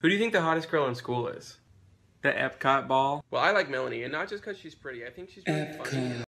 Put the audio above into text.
Who do you think the hottest girl in school is? The Epcott ball? Well, I like Melanie, and not just because she's pretty. I think she's really funny.